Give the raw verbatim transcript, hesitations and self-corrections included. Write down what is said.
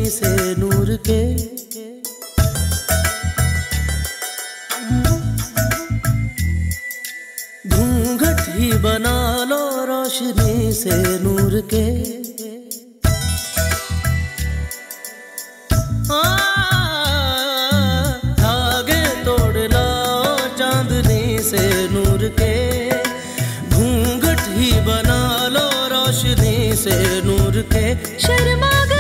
से नूर के। घूंघट ही बना लो रोशनी से नूर के। धागे तोड़ लाओ चांदनी से नूर के। घूंघट ही बना लो रोशनी से नूर के। शर्मा